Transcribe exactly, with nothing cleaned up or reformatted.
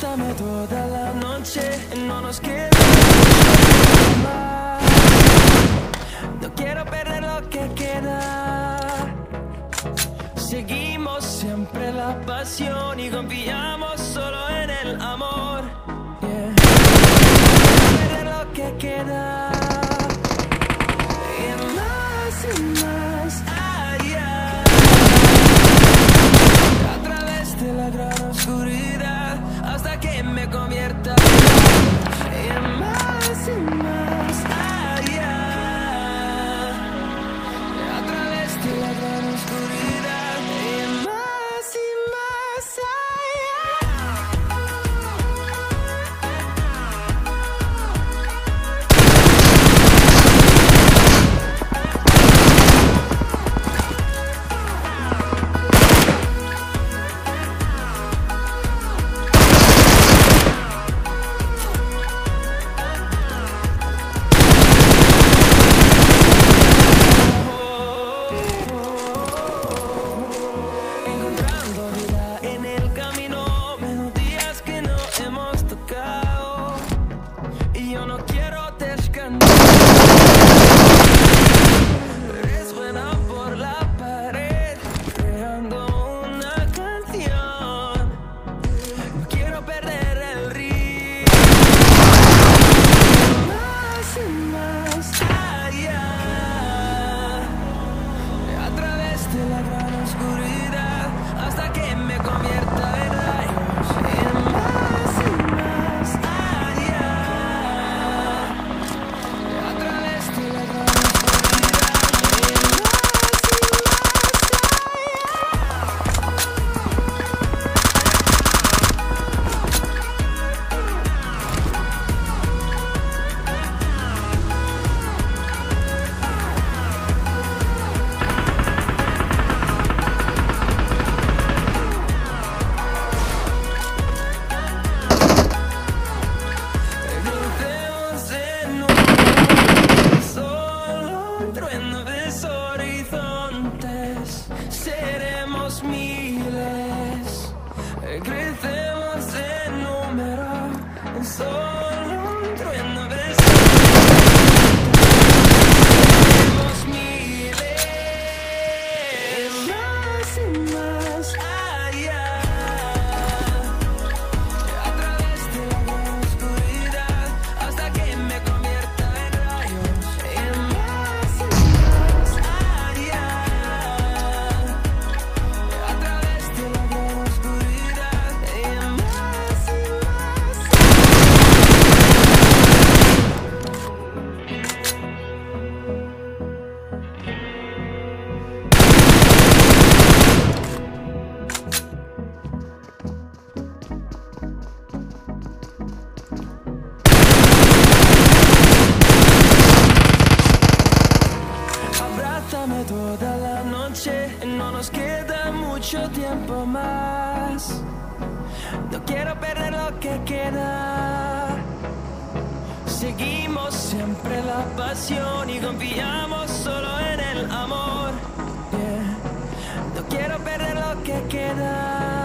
Abrázame toda la noche, no nos queda más. No quiero perder lo que queda. Seguimos siempre la pasión y confiamos solo en el amor. Yeah. No quiero perder lo que queda. Y más y más allá, a través de la gran oscuridad, hasta que me convierta en más y más allá, a través de la gran oscuridad, en más y más toda la noche, no nos queda mucho tiempo más. No quiero perder lo que queda. Seguimos siempre la pasión y confiamos solo en el amor. Yeah. No quiero perder lo que queda.